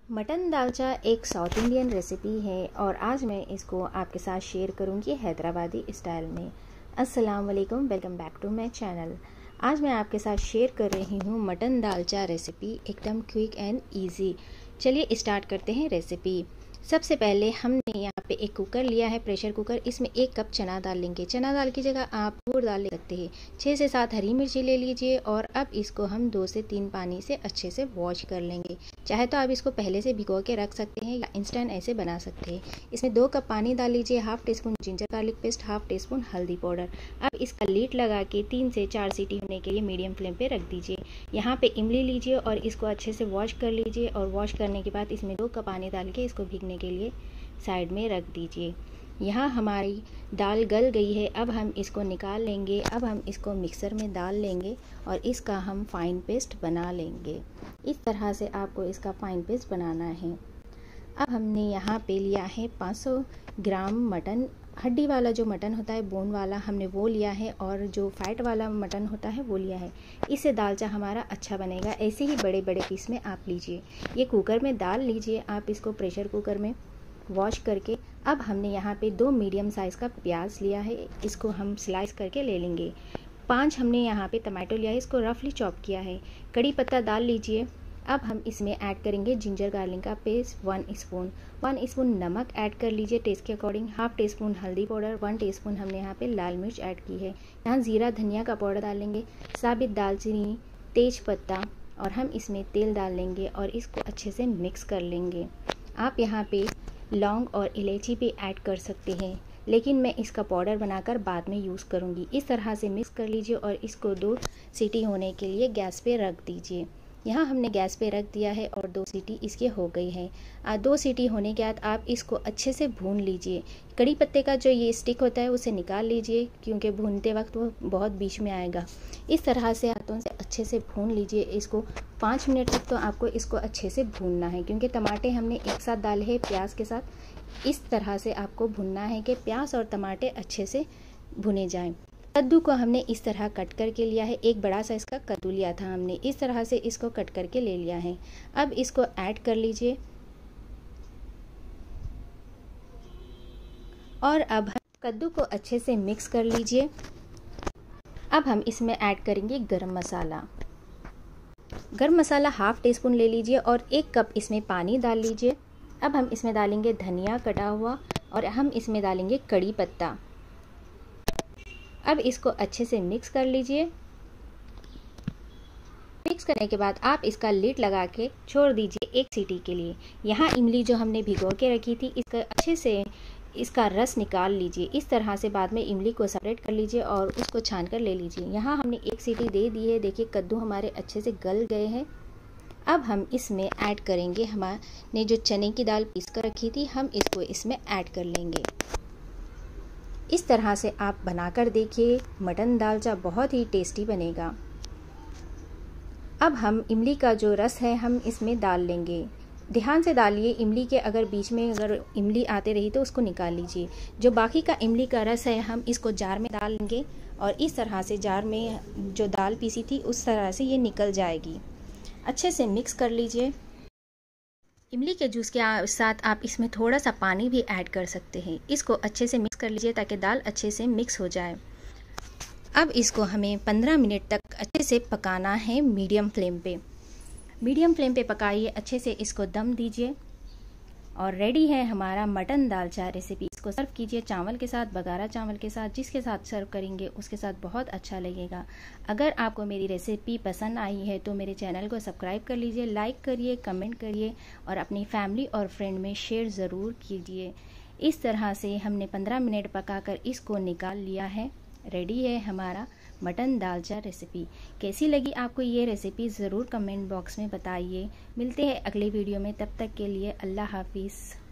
Mutton दालचा एक south Indian recipe है और आज मैं इसको आपके साथ शेयर करूंगी हैदराबादी स्टाइल में। अस्सलाम वालेकुम, welcome back to my channel. आज मैं आपके साथ शेयर कर रही हूँ मटन दालचा रेसिपी, एकदम क्विक एंड इजी। चलिए स्टार्ट करते हैं रेसिपी। सबसे पहले हमने यहाँ पे एक कुकर लिया है, प्रेशर कुकर। इसमें 1 कप चना दाल लेंगे। चना दाल की जगह आप तूर दाल ले सकते हैं। 6 से 7 हरी मिर्ची ले लीजिए और अब इसको हम 2 से 3 पानी से अच्छे से वॉश कर लेंगे। चाहे तो आप इसको पहले से भिगो के रख सकते हैं या इंस्टेंट ऐसे बना सकते हैं। इसमें 2 कप पानी डाल लीजिए, half tea spoon ginger garlic paste, half tea spoon हल्दी पाउडर। अब इसका लीड लगा के 3 से 4 सीटी होने के लिए मीडियम फ्लेम पे रख दीजिए। यहाँ पे इमली लीजिए और इसको अच्छे से वॉश कर लीजिए और वॉश करने के बाद इसमें 2 कप पानी डाल के इसको भीगने के लिए साइड में रख दीजिए। यहाँ हमारी दाल गल गई है, अब हम इसको निकाल लेंगे। अब हम इसको मिक्सर में डाल लेंगे और इसका हम फाइन पेस्ट बना लेंगे। इस तरह से आपको इसका फाइन पेस्ट बनाना है। अब हमने यहाँ पे लिया है 500 ग्राम मटन। हड्डी वाला जो मटन होता है, बोन वाला, हमने वो लिया है और जो फैट वाला मटन होता है वो लिया है। इससे दालचा हमारा अच्छा बनेगा। ऐसे ही बड़े बड़े पीस में आप लीजिए। ये कुकर में डाल लीजिए आप इसको, प्रेशर कुकर में वॉश करके। अब हमने यहाँ पे 2 मीडियम साइज़ का प्याज लिया है, इसको हम स्लाइस करके ले लेंगे। 5 हमने यहाँ पे टमाटो लिया है, इसको रफली चॉप किया है। कड़ी पत्ता डाल लीजिए। अब हम इसमें ऐड करेंगे जिंजर गार्लिक का पेस्ट 1 स्पून। 1 स्पून नमक ऐड कर लीजिए टेस्ट के अकॉर्डिंग। हाफ टी स्पून हल्दी पाउडर, 1 टीस्पून हमने यहाँ पे लाल मिर्च ऐड की है। यहाँ जीरा धनिया का पाउडर डालेंगे, साबित दालचीनी, तेज पत्ता, और हम इसमें तेल डाल लेंगे और इसको अच्छे से मिक्स कर लेंगे। आप यहाँ पे लौंग और इलायची भी ऐड कर सकते हैं, लेकिन मैं इसका पाउडर बनाकर बाद में यूज़ करूँगी। इस तरह से मिक्स कर लीजिए और इसको 2 सीटी होने के लिए गैस पे रख दीजिए। यहाँ हमने गैस पे रख दिया है और 2 सीटी इसकी हो गई है। 2 सीटी होने के बाद आप इसको अच्छे से भून लीजिए। कड़ी पत्ते का जो ये स्टिक होता है उसे निकाल लीजिए, क्योंकि भूनते वक्त वो बहुत बीच में आएगा। इस तरह से हाथों से अच्छे से भून लीजिए इसको। 5 मिनट तक तो आपको इसको अच्छे से भूनना है, क्योंकि टमाटे हमने एक साथ डाले हैं प्याज के साथ। इस तरह से आपको भुनना है कि प्याज और टमाटे अच्छे से भुने जाएं। कद्दू को हमने इस तरह कट करके लिया है। एक बड़ा साइज़ का कद्दू लिया था हमने, इस तरह से इसको कट करके ले लिया है। अब इसको ऐड कर लीजिए और अब कद्दू को अच्छे से मिक्स कर लीजिए। अब हम इसमें ऐड करेंगे गरम मसाला। गरम मसाला हाफ टी स्पून ले लीजिए और 1 कप इसमें पानी डाल लीजिए। अब हम इसमें डालेंगे धनिया कटा हुआ और हम इसमें डालेंगे कड़ी पत्ता। अब इसको अच्छे से मिक्स कर लीजिए। मिक्स करने के बाद आप इसका लिड लगा के छोड़ दीजिए 1 सीटी के लिए। यहाँ इमली जो हमने भिगो के रखी थी, इसका अच्छे से इसका रस निकाल लीजिए। इस तरह से बाद में इमली को सेपरेट कर लीजिए और उसको छान कर ले लीजिए। यहाँ हमने 1 सीटी दे दी है। देखिए कद्दू हमारे अच्छे से गल गए हैं। अब हम इसमें ऐड करेंगे हमारे जो चने की दाल पीस कर रखी थी, हम इसको इसमें ऐड कर लेंगे। इस तरह से आप बनाकर देखिए, मटन दालचा बहुत ही टेस्टी बनेगा। अब हम इमली का जो रस है हम इसमें डाल लेंगे। ध्यान से डालिए, इमली के अगर बीच में अगर इमली आते रही तो उसको निकाल लीजिए। जो बाकी का इमली का रस है हम इसको जार में डाल लेंगे और इस तरह से जार में जो दाल पीसी थी उस तरह से ये निकल जाएगी। अच्छे से मिक्स कर लीजिए। इमली के जूस के साथ आप इसमें थोड़ा सा पानी भी ऐड कर सकते हैं। इसको अच्छे से मिक्स कर लीजिए ताकि दाल अच्छे से मिक्स हो जाए। अब इसको हमें 15 मिनट तक अच्छे से पकाना है मीडियम फ्लेम पे। मीडियम फ्लेम पे पकाइए, अच्छे से इसको दम दीजिए और रेडी है हमारा मटन दालचा रेसिपी। इसको सर्व कीजिए चावल के साथ, बगारा चावल के साथ, जिसके साथ सर्व करेंगे उसके साथ बहुत अच्छा लगेगा। अगर आपको मेरी रेसिपी पसंद आई है तो मेरे चैनल को सब्सक्राइब कर लीजिए, लाइक करिए, कमेंट करिए और अपनी फैमिली और फ्रेंड में शेयर ज़रूर कीजिए। इस तरह से हमने 15 मिनट पकाकर इसको निकाल लिया है। रेडी है हमारा मटन दालचा रेसिपी। कैसी लगी आपको ये रेसिपी ज़रूर कमेंट बॉक्स में बताइए। मिलते हैं अगले वीडियो में, तब तक के लिए अल्लाह हाफिज़।